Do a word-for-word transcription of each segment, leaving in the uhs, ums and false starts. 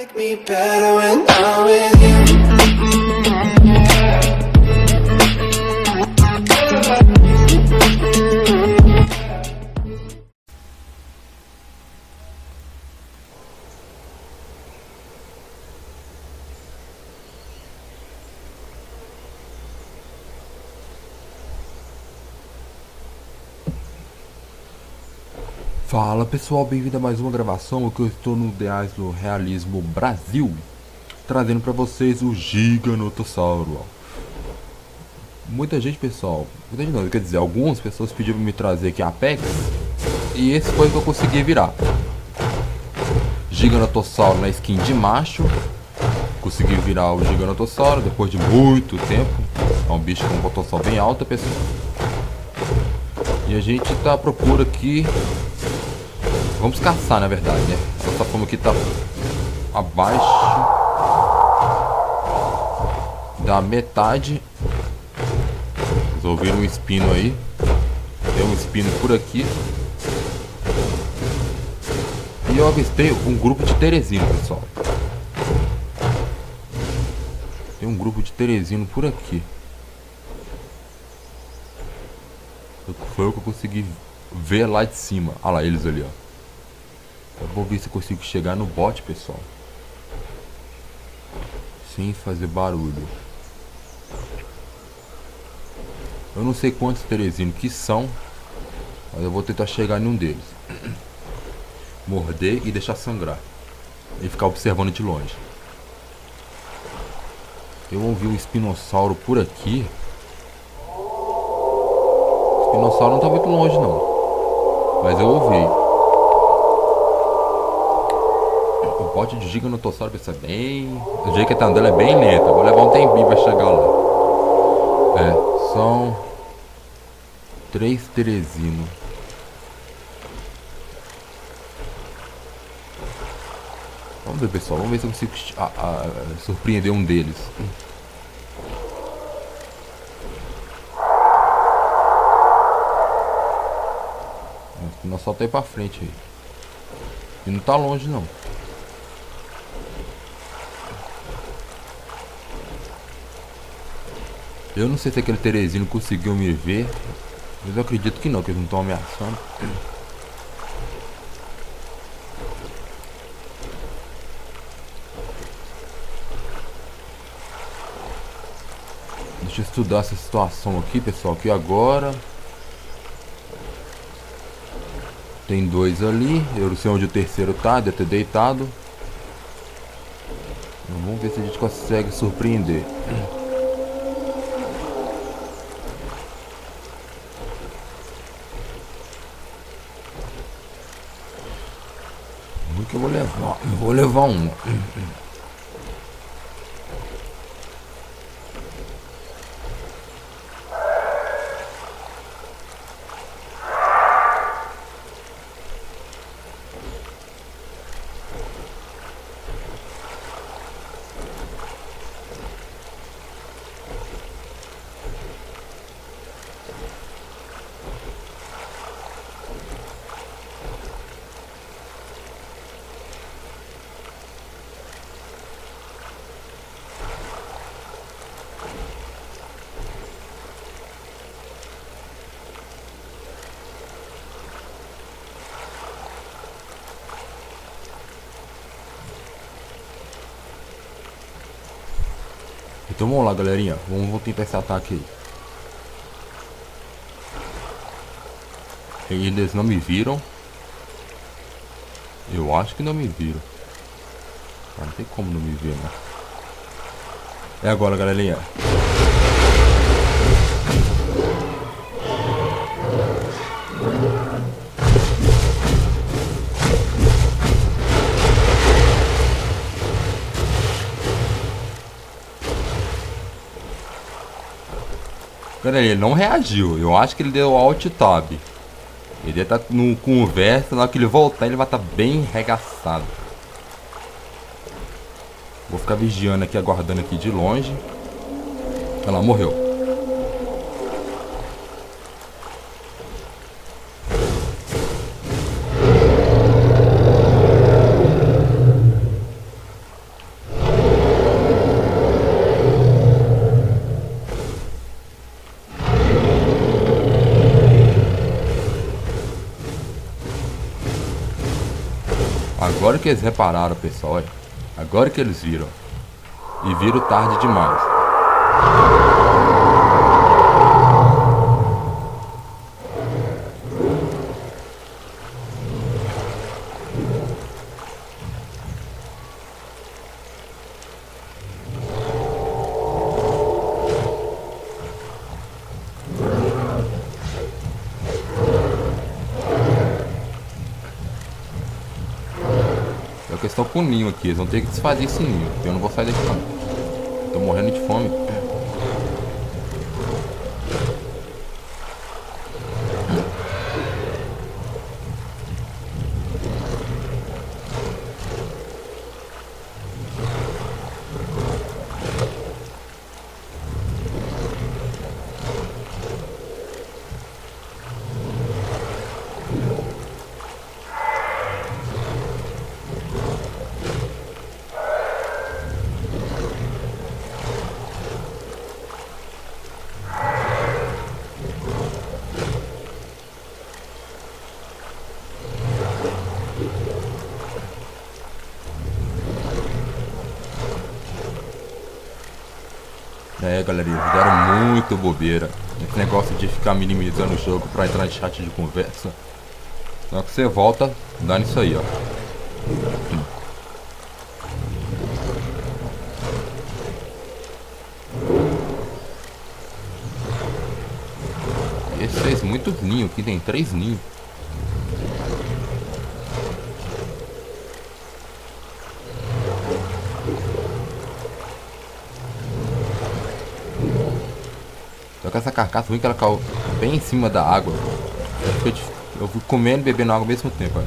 make me better when I'm with you. Fala pessoal, bem-vindo a mais uma gravação. Aqui eu estou no Ideais do Realismo Brasil, trazendo para vocês o Giganotossauro. Muita gente, pessoal, muita gente não, quer dizer, algumas pessoas pediram para me trazer aqui a Apex, e esse foi o que eu consegui virar. Giganotossauro na skin de macho. Consegui virar o Giganotossauro depois de muito tempo. É um bicho com pontuação bem alta, pessoal. E a gente tá à procura aqui. Vamos caçar, na verdade, né? A plataforma aqui tá abaixo da metade. Vocês ouviram um espino aí? Tem um espino por aqui. E eu avistei um grupo de Teresino, pessoal. Tem um grupo de Teresino por aqui. Foi o que eu consegui ver lá de cima. Olha lá eles ali, ó. Eu vou ver se eu consigo chegar no bot, pessoal, sem fazer barulho. Eu não sei quantos Teresino que são, mas eu vou tentar chegar em um deles. Morder e deixar sangrar. E ficar observando de longe. Eu ouvi um espinossauro por aqui. O espinossauro não tá muito longe não, mas eu ouvi. O bote de Giganotossauro vai ser bem... O jeito que tá andando é bem lento. Vou levar um tempinho pra chegar lá. É, são... Três Teresino. Vamos ver, pessoal. Vamos ver se eu consigo a, a, a, surpreender um deles. Nós só tá aí pra frente aí. E não tá longe não. Eu não sei se aquele Teresino conseguiu me ver, mas eu acredito que não, que eles não estão ameaçando. Deixa eu estudar essa situação aqui, pessoal, que agora tem dois ali. Eu não sei onde o terceiro tá, deve ter deitado. Vamos ver se a gente consegue surpreender. Que eu vou levar, eu vou levar um. Então vamos lá, galerinha, vamos, vamos tentar esse ataque aí. Eles não me viram. Eu acho que não me viram. Ah, não tem como não me ver, né? É agora, galerinha. Galera, ele não reagiu. Eu acho que ele deu Alt Tab. Ele tá no conversa. Na hora que ele voltar, ele vai estar tá bem regaçado. Vou ficar vigiando aqui, aguardando aqui de longe. Ela morreu. Agora que eles repararam, pessoal, olha. Agora que eles viram. E viram tarde demais. É a questão com o ninho aqui, eles vão ter que desfazer esse ninho. Eu não vou sair daqui não. Tô morrendo de fome. É, galerinha, fizeram muito bobeira. Esse negócio de ficar minimizando o jogo pra entrar em chat de conversa. Na hora que você volta, dá nisso aí, ó. Esse fez muitos ninhos aqui, tem três ninhos. Só que essa carcaça ruim que ela caiu bem em cima da água. Eu, eu fui comendo e bebendo água ao mesmo tempo, olha.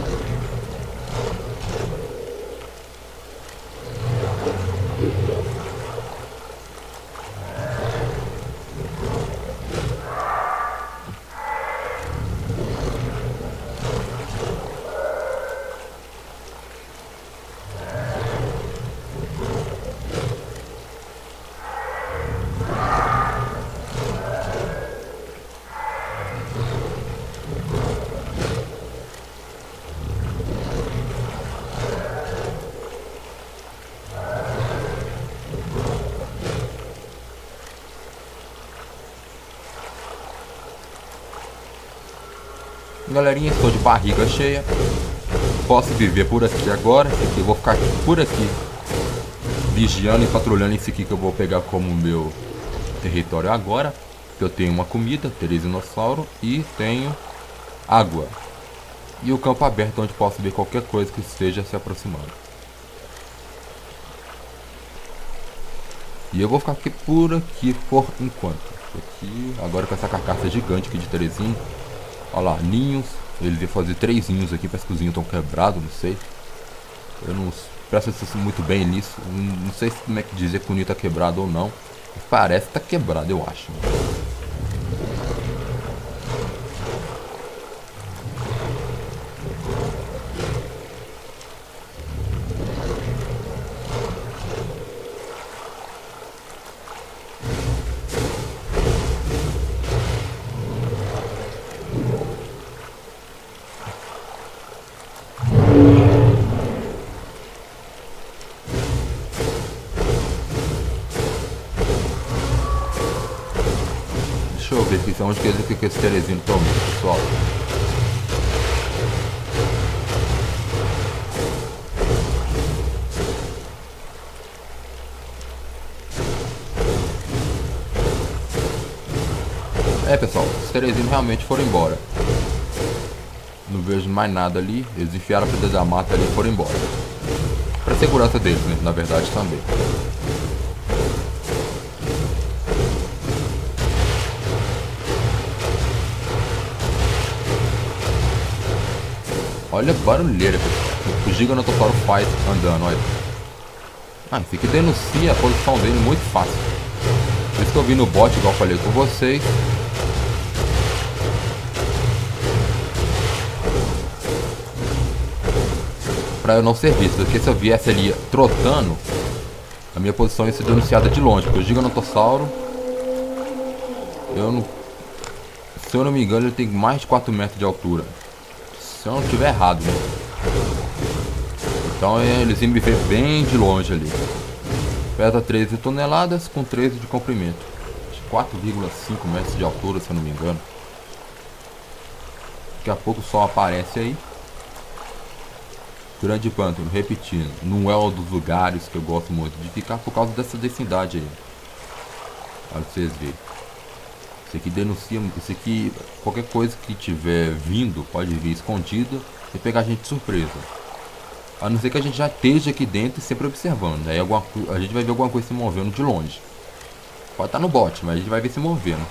Galerinha, estou de barriga cheia. Posso viver por aqui agora. Eu vou ficar por aqui vigiando e patrulhando esse aqui que eu vou pegar como meu território agora. Eu tenho uma comida, Terezinossauro, e tenho água. E o campo aberto onde posso ver qualquer coisa que esteja se aproximando. E eu vou ficar aqui por aqui por enquanto. Aqui, agora com essa carcaça gigante aqui de Terezinho. Olha lá, ninhos. Ele ia fazer três ninhos aqui, parece que os ninhos estão quebrados, não sei. Eu não presto atenção muito bem nisso. Não, não sei como é que dizer que o ninho está quebrado ou não. Parece que tá quebrado, eu acho. Deixa eu ver aqui, onde que eles que esse Terezinho estão, pessoal. É, pessoal, os Terezinhos realmente foram embora. Não vejo mais nada ali. Eles enfiaram pra dentro da mata ali e foram embora. Pra segurança deles, né? Na verdade também. Olha a barulheira, pessoal. O Giganotossauro faz andando, olha. Ah, esse aqui denuncia a posição dele muito fácil. Por isso que eu vi no bot, igual eu falei com vocês. Pra eu não ser visto, porque se eu viesse ali trotando, a minha posição ia ser denunciada de longe. Porque o Giganotossauro, eu não, se eu não me engano, ele tem mais de quatro metros de altura. Se eu não estiver errado, né? Então é, eles iam me ver bem de longe ali. Pesa treze toneladas com treze de comprimento. quatro vírgula cinco metros de altura, se eu não me engano. Daqui a pouco o sol aparece aí. Grande Pântano, repetindo, não é um dos lugares que eu gosto muito de ficar por causa dessa densidade aí. Olha pra vocês verem. Isso aqui denuncia, isso aqui, qualquer coisa que tiver vindo, pode vir escondida e pegar a gente de surpresa. A não ser que a gente já esteja aqui dentro e sempre observando. Aí alguma, a gente vai ver alguma coisa se movendo de longe. Pode estar no bote, mas a gente vai ver se movendo.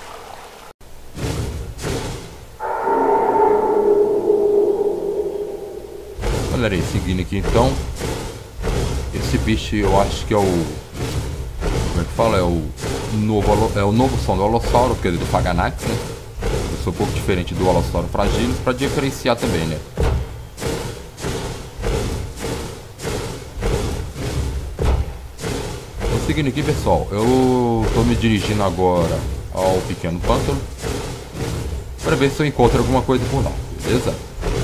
Galera, aí, seguindo aqui então. Esse bicho eu acho que é o... Como é que fala? É o novo, é o novo som do Alossauro, que é do Paganax, né? Eu sou um pouco diferente do Alossauro Fragilis, para diferenciar também, né? Tô seguindo aqui, pessoal. Eu tô me dirigindo agora ao Pequeno Pântano para ver se eu encontro alguma coisa por lá, beleza?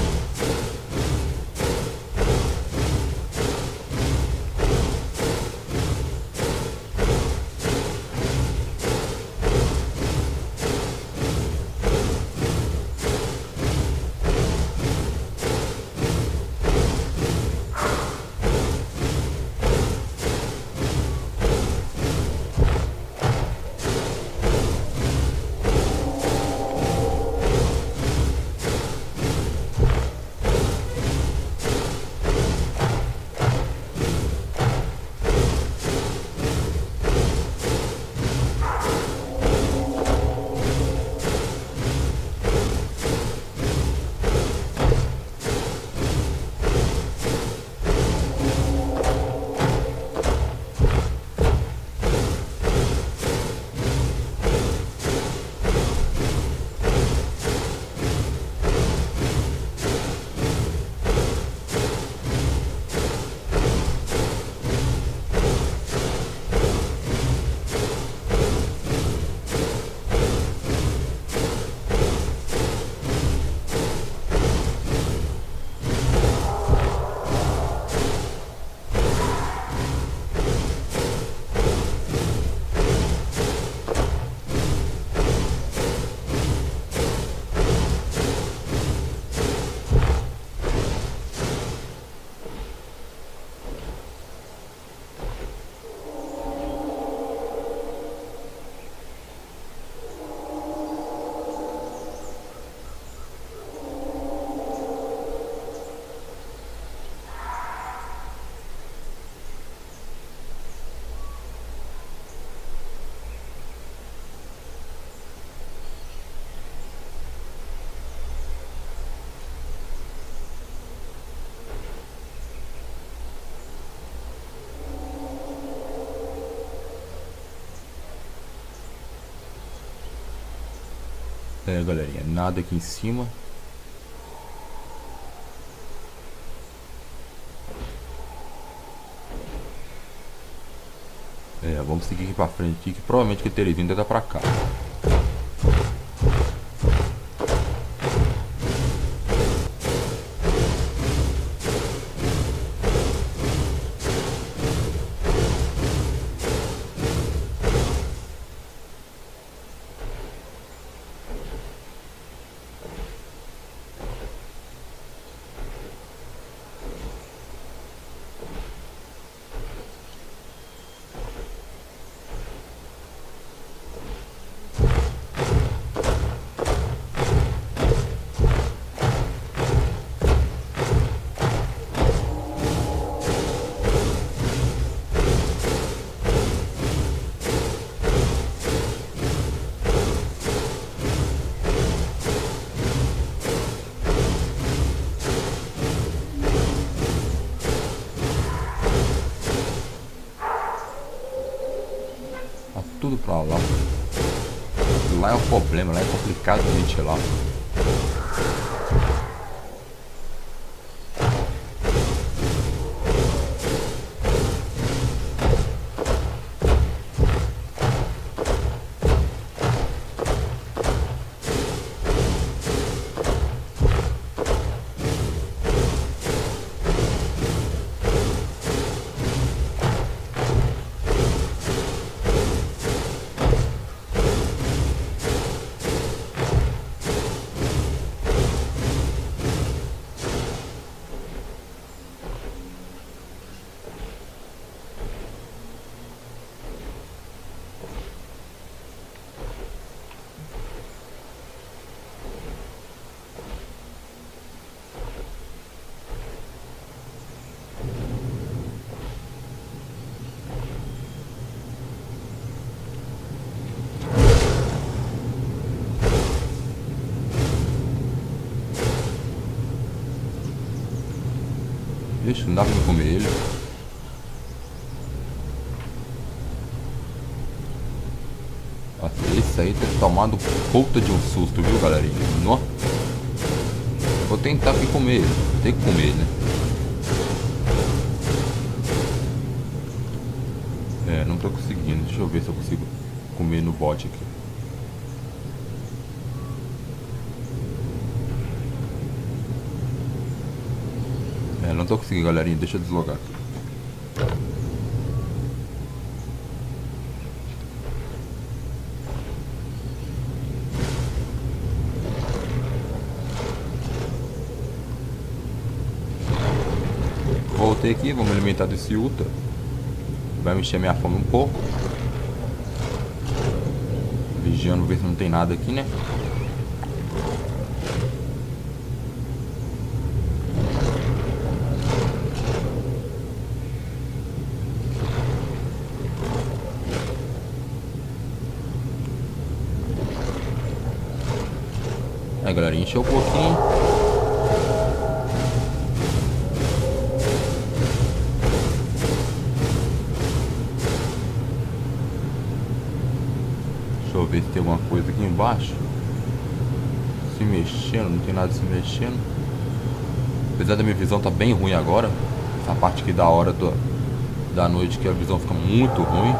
É, galerinha, nada aqui em cima. É, vamos seguir aqui pra frente aqui, que provavelmente que teria vindo é pra cá. Tudo pra lá. Lá é o problema, lá é complicado a gente ir lá. Vixe, não dá pra comer ele. Nossa, esse aí tem tomado puta de um susto, viu, galerinha? Nossa. Vou tentar aqui comer ele. Tem que comer, né? É, não tô conseguindo. Deixa eu ver se eu consigo comer no bot aqui. É, não tô conseguindo, galerinha. Deixa eu deslogar aqui. Voltei aqui, vamos alimentar desse Uta. Vai me encher minha fome um pouco. Vigiando, ver se não tem nada aqui, né? Aí, galera, encheu um pouquinho. Deixa eu ver se tem alguma coisa aqui embaixo. Se mexendo, não tem nada se mexendo. Apesar da minha visão tá bem ruim agora. Essa parte aqui da hora do, da noite que a visão fica muito ruim.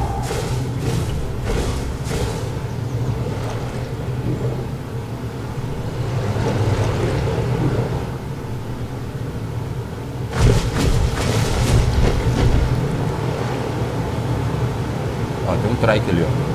Ó, tem um trike ali, ó.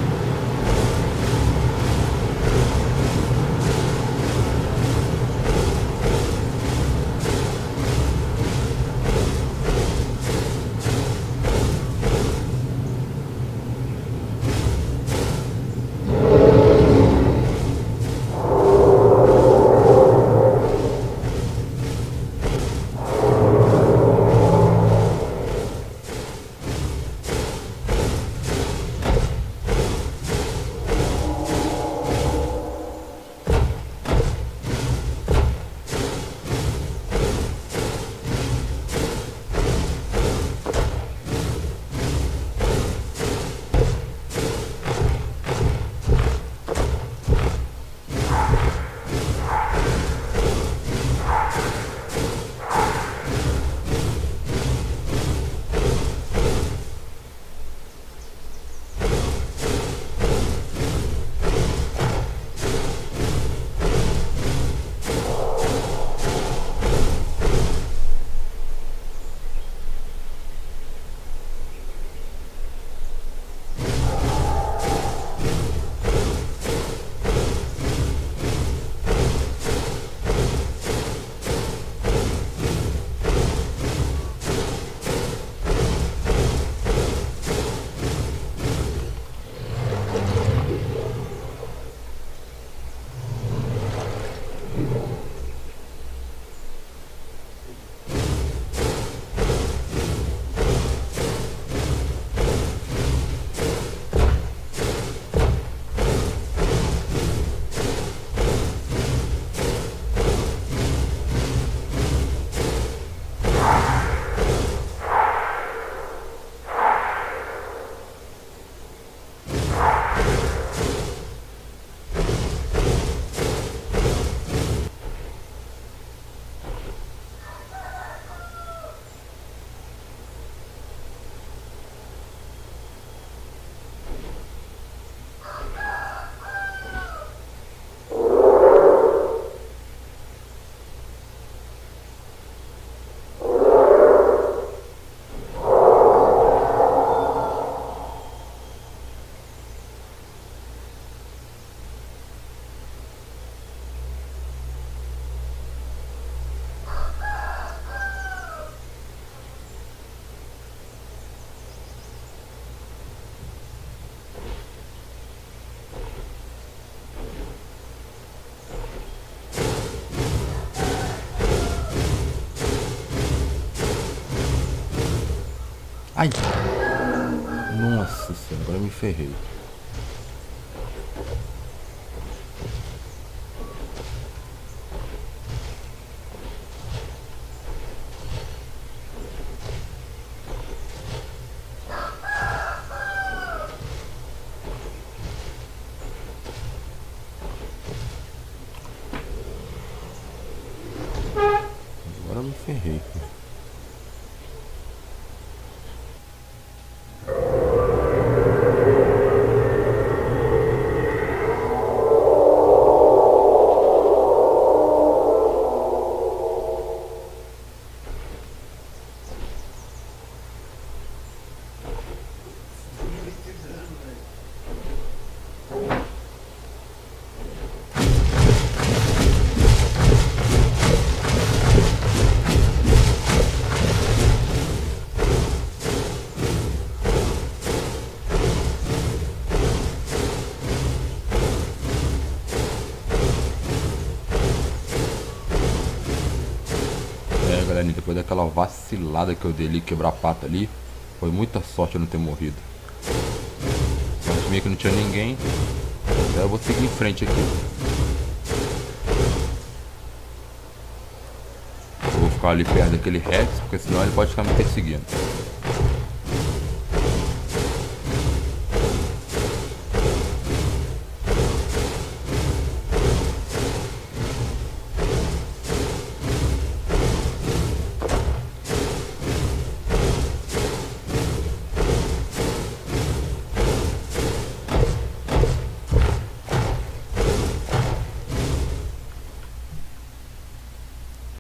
Ai! Nossa senhora, agora eu me ferrei. ferrei. É, galerinha, depois daquela vacilada que eu dei ali, quebrar a pata ali, foi muita sorte eu não ter morrido. Mas meio que não tinha ninguém. Então eu vou seguir em frente aqui. Eu vou ficar ali perto daquele Rex, porque senão ele pode ficar me perseguindo.